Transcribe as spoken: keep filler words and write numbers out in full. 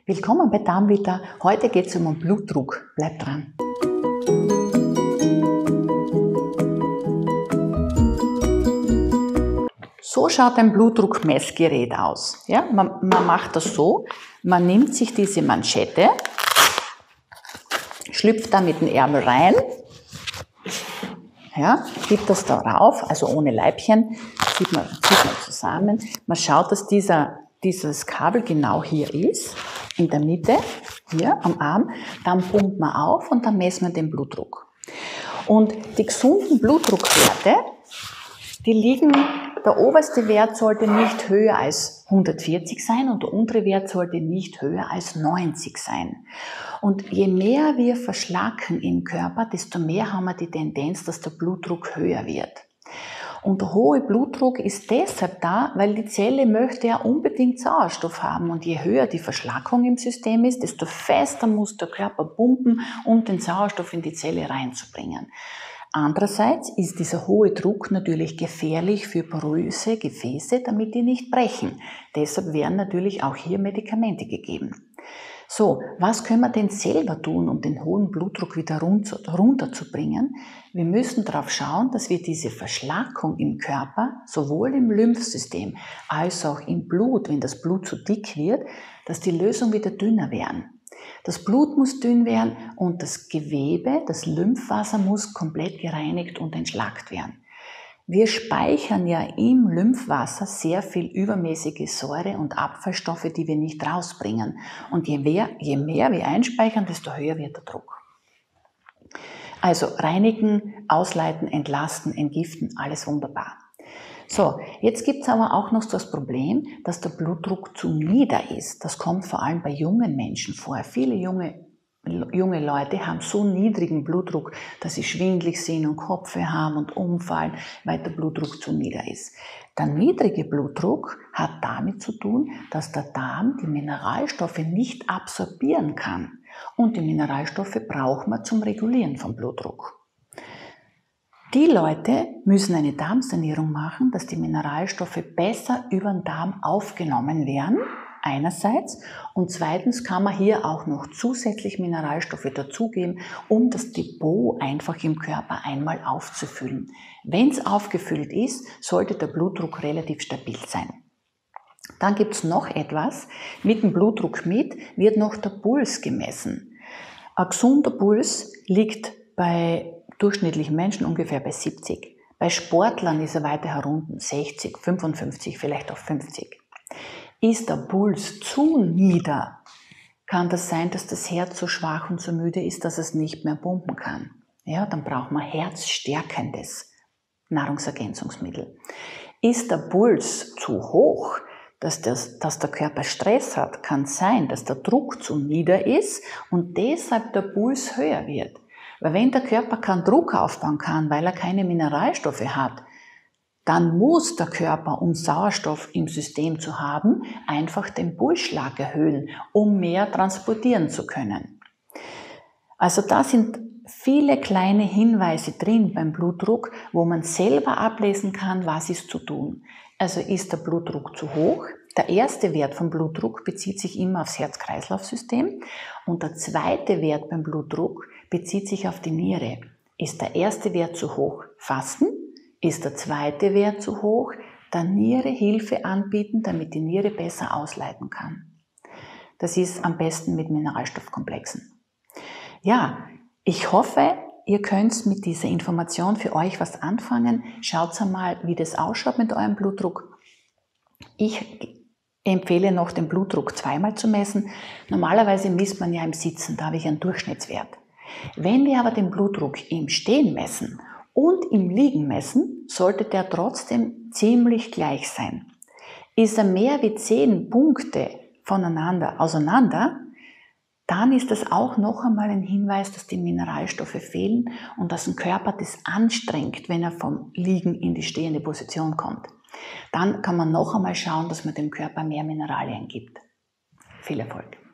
Willkommen bei Darmvita. Heute geht es um den Blutdruck. Bleib dran. So schaut ein Blutdruckmessgerät aus. Ja, man, man macht das so, man nimmt sich diese Manschette, schlüpft da mit dem Ärmel rein, ja, gibt das da rauf, also ohne Leibchen, zieht man, zieht man zusammen. Man schaut, dass dieser, dieses Kabel genau hier ist, in der Mitte, hier am Arm. Dann pumpt man auf und dann messen wir den Blutdruck. Und die gesunden Blutdruckwerte, die liegen, der oberste Wert sollte nicht höher als hundertvierzig sein und der untere Wert sollte nicht höher als neunzig sein. Und je mehr wir verschlacken im Körper, desto mehr haben wir die Tendenz, dass der Blutdruck höher wird. Und der hohe Blutdruck ist deshalb da, weil die Zelle möchte ja unbedingt Sauerstoff haben. Und je höher die Verschlackung im System ist, desto fester muss der Körper pumpen, um den Sauerstoff in die Zelle reinzubringen. Andererseits ist dieser hohe Druck natürlich gefährlich für poröse Gefäße, damit die nicht brechen. Deshalb werden natürlich auch hier Medikamente gegeben. So, was können wir denn selber tun, um den hohen Blutdruck wieder runterzubringen? Wir müssen darauf schauen, dass wir diese Verschlackung im Körper, sowohl im Lymphsystem als auch im Blut, wenn das Blut zu dick wird, dass die Lösung wieder dünner werden. Das Blut muss dünn werden und das Gewebe, das Lymphwasser muss komplett gereinigt und entschlackt werden. Wir speichern ja im Lymphwasser sehr viel übermäßige Säure und Abfallstoffe, die wir nicht rausbringen. Und je mehr, je mehr wir einspeichern, desto höher wird der Druck. Also reinigen, ausleiten, entlasten, entgiften, alles wunderbar. So, jetzt gibt es aber auch noch das Problem, dass der Blutdruck zu nieder ist. Das kommt vor allem bei jungen Menschen vor. Viele junge, junge Leute haben so niedrigen Blutdruck, dass sie schwindelig sind und Kopfweh haben und umfallen, weil der Blutdruck zu nieder ist. Der niedrige Blutdruck hat damit zu tun, dass der Darm die Mineralstoffe nicht absorbieren kann. Und die Mineralstoffe braucht man zum Regulieren vom Blutdruck. Die Leute müssen eine Darmsanierung machen, dass die Mineralstoffe besser über den Darm aufgenommen werden, einerseits. Und zweitens kann man hier auch noch zusätzlich Mineralstoffe dazugeben, um das Depot einfach im Körper einmal aufzufüllen. Wenn es aufgefüllt ist, sollte der Blutdruck relativ stabil sein. Dann gibt es noch etwas, mit dem Blutdruck mit wird noch der Puls gemessen. Ein gesunder Puls liegt bei durchschnittlichen Menschen ungefähr bei siebzig. Bei Sportlern ist er weiter herunter, sechzig, fünfundfünfzig, vielleicht auch fünfzig. Ist der Puls zu nieder, kann das sein, dass das Herz so schwach und so müde ist, dass es nicht mehr pumpen kann. Ja, dann braucht man herzstärkendes Nahrungsergänzungsmittel. Ist der Puls zu hoch, dass, das, dass der Körper Stress hat, kann sein, dass der Druck zu nieder ist und deshalb der Puls höher wird. Weil wenn der Körper keinen Druck aufbauen kann, weil er keine Mineralstoffe hat, dann muss der Körper, um Sauerstoff im System zu haben, einfach den Pulsschlag erhöhen, um mehr transportieren zu können. Also da sind viele kleine Hinweise drin beim Blutdruck, wo man selber ablesen kann, was ist zu tun. Also ist der Blutdruck zu hoch? Der erste Wert vom Blutdruck bezieht sich immer aufs Herz-Kreislauf-System und der zweite Wert beim Blutdruck bezieht sich auf die Niere. Ist der erste Wert zu hoch? Fasten. Ist der zweite Wert zu hoch? Der Niere Hilfe anbieten, damit die Niere besser ausleiten kann. Das ist am besten mit Mineralstoffkomplexen. Ja, ich hoffe, ihr könnt mit dieser Information für euch was anfangen. Schaut einmal, wie das ausschaut mit eurem Blutdruck. Ich empfehle noch, den Blutdruck zweimal zu messen. Normalerweise misst man ja im Sitzen, da habe ich einen Durchschnittswert. Wenn wir aber den Blutdruck im Stehen messen und im Liegen messen, sollte der trotzdem ziemlich gleich sein. Ist er mehr wie zehn Punkte voneinander auseinander, dann ist das auch noch einmal ein Hinweis, dass die Mineralstoffe fehlen und dass ein Körper das anstrengt, wenn er vom Liegen in die stehende Position kommt. Dann kann man noch einmal schauen, dass man dem Körper mehr Mineralien gibt. Viel Erfolg!